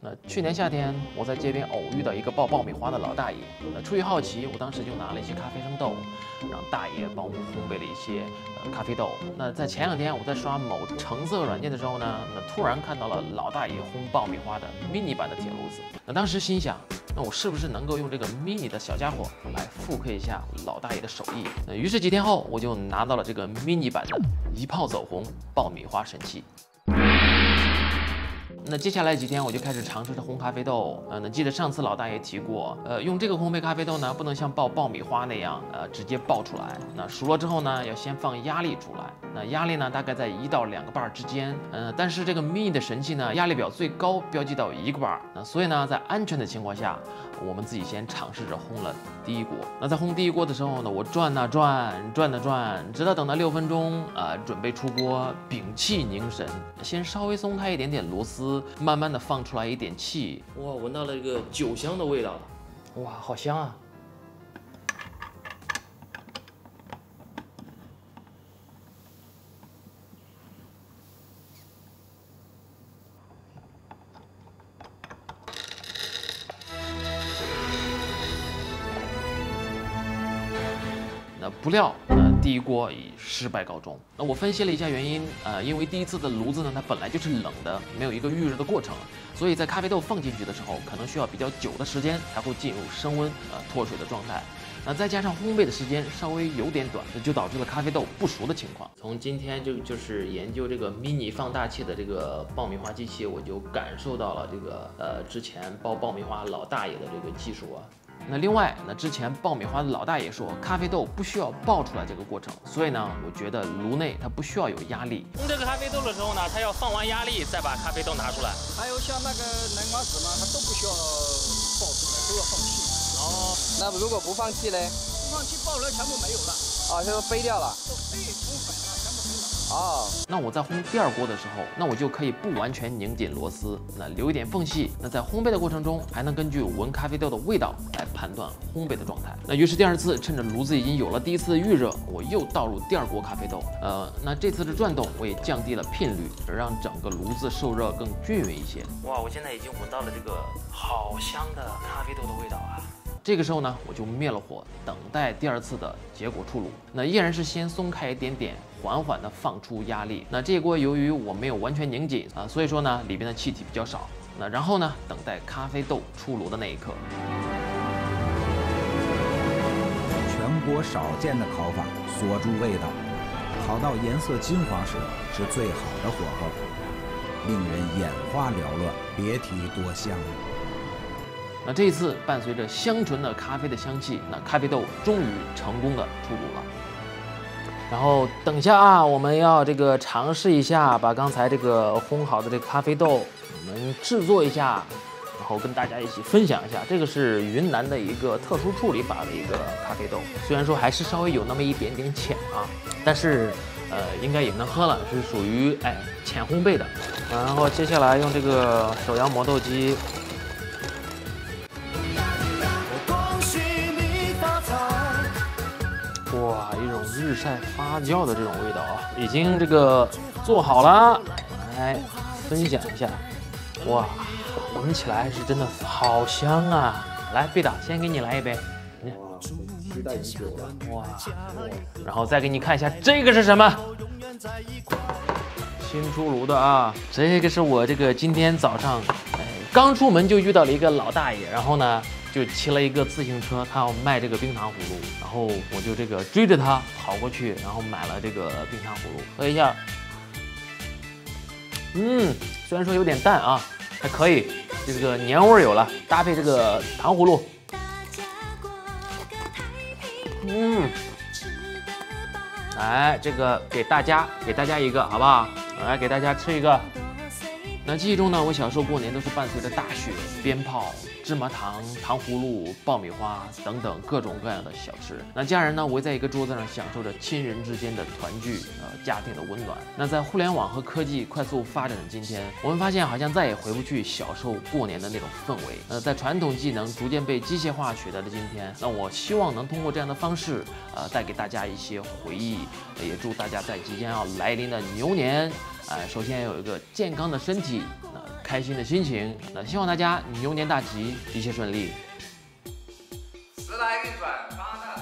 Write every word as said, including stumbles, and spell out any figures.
那去年夏天，我在街边偶遇到一个爆爆米花的老大爷。那出于好奇，我当时就拿了一些咖啡生豆，让大爷帮我烘焙了一些呃咖啡豆。那在前两天我在刷某橙色软件的时候呢，那突然看到了老大爷烘爆米花的 mini 版的铁炉子。那当时心想，那我是不是能够用这个 mini 的小家伙来复刻一下老大爷的手艺？那于是几天后，我就拿到了这个 mini 版的一炮走红爆米花神器。那接下来几天我就开始尝试着烘咖啡豆。呃，那记得上次老大爷提过，呃，用这个烘焙咖啡豆呢，不能像爆爆米花那样，呃，直接爆出来。那熟了之后呢，要先放压力出来。那压力呢，大概在一到两个bar之间。呃，但是这个 mini 的神器呢，压力表最高标记到一个bar。那所以呢，在安全的情况下，我们自己先尝试着烘了第一锅。那在烘第一锅的时候呢，我转呐转，转呐转，直到等到六分钟，呃，准备出锅，屏气凝神，先稍微松开一点点螺丝。慢慢的放出来一点气，哇，闻到了这个酒香的味道，哇，好香啊！那不料，呃，第一锅以失败告终。那我分析了一下原因，呃，因为第一次的炉子呢，它本来就是冷的，没有一个预热的过程，所以在咖啡豆放进去的时候，可能需要比较久的时间才会进入升温，呃，脱水的状态。那再加上烘焙的时间稍微有点短，就导致了咖啡豆不熟的情况。从今天就就是研究这个 mini 放大器的这个爆米花机器，我就感受到了这个呃之前包爆米花老大爷的这个技术啊。那另外，那之前爆米花的老大爷说，咖啡豆不需要爆出来这个过程，所以呢，我觉得炉内它不需要有压力。 烘这个咖啡豆的时候呢，它要放完压力再把咖啡豆拿出来。 还有像那个南瓜子嘛，它都不需要爆出来，都要放气。 哦， 那如果不放气嘞？ 不放气爆了全部没有了。 啊，就飞掉了。 都飞冲粉了，全部没了。 哦， 那我在烘第二锅的时候，那我就可以不完全拧紧螺丝，那留一点缝隙。那在烘焙的过程中，还能根据闻咖啡豆的味道来判断烘焙的状态。那于是第二次，趁着炉子已经有了第一次的预热，我又倒入第二锅咖啡豆。呃，那这次的转动我也降低了频率，让整个炉子受热更均匀一些。哇，我现在已经闻到了这个好香的咖啡豆的味道啊！这个时候呢，我就灭了火，等待第二次的结果出炉。那依然是先松开一点点，缓缓的放出压力。那这一锅由于我没有完全拧紧啊，所以说呢，里边的气体比较少。那然后呢，等待咖啡豆出炉的那一刻。 全国少见的烤法，锁住味道，烤到颜色金黄时是最好的火候，令人眼花缭乱，别提多香了。 那这一次伴随着香醇的咖啡的香气，那咖啡豆终于成功的出炉了。然后等一下啊，我们要这个尝试一下，把刚才这个烘好的这个咖啡豆，我们制作一下，然后跟大家一起分享一下。这个是云南的一个特殊处理法的一个咖啡豆，虽然说还是稍微有那么一点点浅啊，但是呃应该也能喝了，是属于哎浅烘焙的。然后接下来用这个手摇磨豆机。哇，一种日晒发酵的这种味道啊，已经这个做好了，来分享一下。哇，闻起来是真的好香啊！来，贝达，先给你来一杯。 哇，期待已久了。 哇，然后再给你看一下这个是什么？新出炉的啊，这个是我这个今天早上，哎，刚出门就遇到了一个老大爷，然后呢。就骑了一个自行车，他要卖这个冰糖葫芦，然后我就这个追着他跑过去，然后买了这个冰糖葫芦，喝一下。嗯，虽然说有点淡啊，还可以，这个年味有了，搭配这个糖葫芦。嗯，来，这个给大家给大家一个，好不好？来给大家吃一个。那记忆中呢，我小时候过年都是伴随着大雪、鞭炮、芝麻糖、糖葫芦、爆米花等等各种各样的小吃。那家人呢围在一个桌子上，享受着亲人之间的团聚，呃，家庭的温暖。那在互联网和科技快速发展的今天，我们发现好像再也回不去小时候过年的那种氛围。呃，在传统技能逐渐被机械化取代的今天，那我希望能通过这样的方式，呃，带给大家一些回忆，也祝大家在即将要来临的牛年。呃，首先要有一个健康的身体，那、呃、 开心的心情。那希望大家牛年大吉，一切顺利。 时来运转，发大。